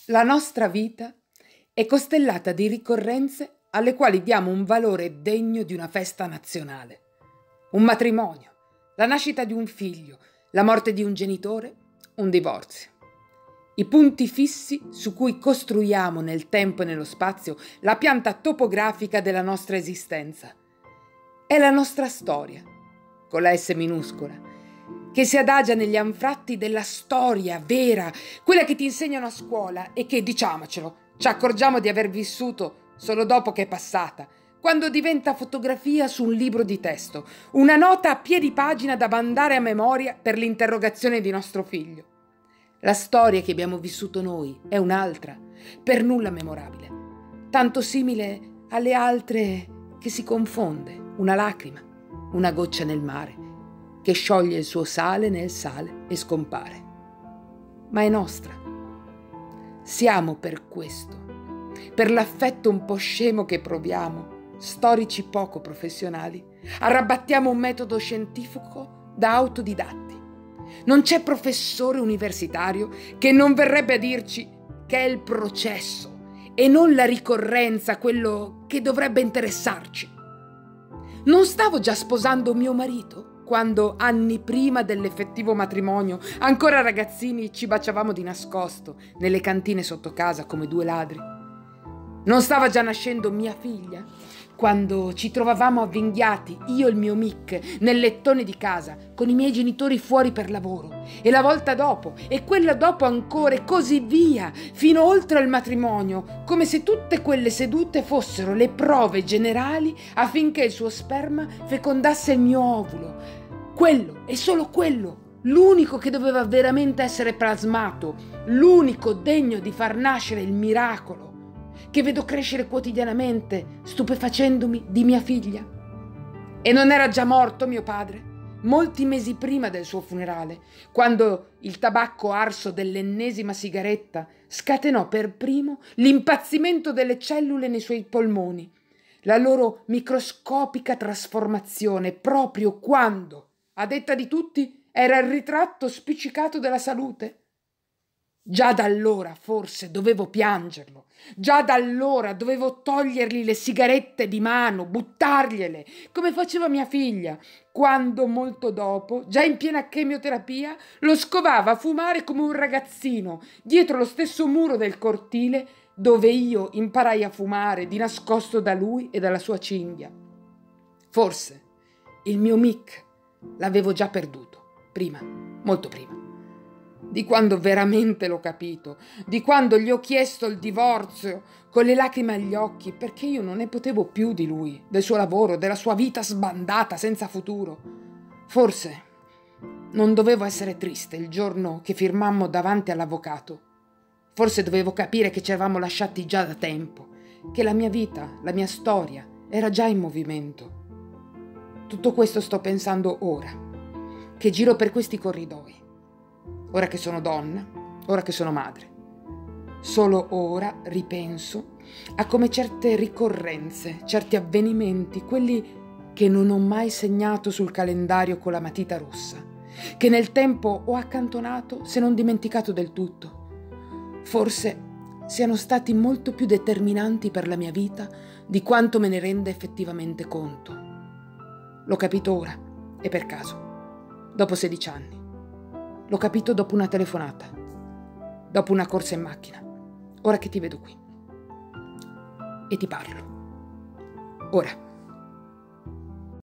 La nostra vita è costellata di ricorrenze alle quali diamo un valore degno di una festa nazionale. Un matrimonio, la nascita di un figlio, la morte di un genitore, un divorzio. I punti fissi su cui costruiamo nel tempo e nello spazio la pianta topografica della nostra esistenza. È la nostra storia, con la S minuscola, che si adagia negli anfratti della storia vera, quella che ti insegnano a scuola e che, diciamocelo, ci accorgiamo di aver vissuto solo dopo che è passata, quando diventa fotografia su un libro di testo, una nota a piedi pagina da mandare a memoria per l'interrogazione di nostro figlio. La storia che abbiamo vissuto noi è un'altra, per nulla memorabile, tanto simile alle altre che si confonde, una lacrima, una goccia nel mare, che scioglie il suo sale nel sale e scompare. Ma è nostra. Siamo per questo, per l'affetto un po' scemo che proviamo, storici poco professionali, arrabattiamo un metodo scientifico da autodidatti. Non c'è professore universitario che non verrebbe a dirci che è il processo e non la ricorrenza quello che dovrebbe interessarci. Non stavo già sposando mio marito quando, anni prima dell'effettivo matrimonio, ancora ragazzini, ci baciavamo di nascosto nelle cantine sotto casa come due ladri? Non stava già nascendo mia figlia quando ci trovavamo avvinghiati, io e il mio Mick, nel lettone di casa, con i miei genitori fuori per lavoro, e la volta dopo, e quella dopo ancora, e così via, fino oltre al matrimonio, come se tutte quelle sedute fossero le prove generali affinché il suo sperma fecondasse il mio ovulo. Quello, e solo quello, l'unico che doveva veramente essere plasmato, l'unico degno di far nascere il miracolo che vedo crescere quotidianamente, stupefacendomi di mia figlia. E non era già morto mio padre, molti mesi prima del suo funerale, quando il tabacco arso dell'ennesima sigaretta scatenò per primo l'impazzimento delle cellule nei suoi polmoni, la loro microscopica trasformazione proprio quando, a detta di tutti, era il ritratto spiccicato della salute. Già da allora forse dovevo piangerlo, già da allora dovevo togliergli le sigarette di mano, buttargliele, come faceva mia figlia, quando molto dopo, già in piena chemioterapia, lo scovava a fumare come un ragazzino, dietro lo stesso muro del cortile dove io imparai a fumare di nascosto da lui e dalla sua cinghia. Forse il mio Mick l'avevo già perduto, prima, molto prima. Di quando veramente l'ho capito, di quando gli ho chiesto il divorzio con le lacrime agli occhi, perché io non ne potevo più di lui, del suo lavoro, della sua vita sbandata, senza futuro. Forse non dovevo essere triste il giorno che firmammo davanti all'avvocato. Forse dovevo capire che ci eravamo lasciati già da tempo, che la mia vita, la mia storia, era già in movimento. Tutto questo sto pensando ora, che giro per questi corridoi. Ora che sono donna, ora che sono madre. Solo ora ripenso a come certe ricorrenze, certi avvenimenti, quelli che non ho mai segnato sul calendario con la matita rossa, che nel tempo ho accantonato se non dimenticato del tutto, forse siano stati molto più determinanti per la mia vita di quanto me ne renda effettivamente conto. L'ho capito ora, e per caso, dopo 16 anni. L'ho capito dopo una telefonata, dopo una corsa in macchina, ora che ti vedo qui. E ti parlo. Ora.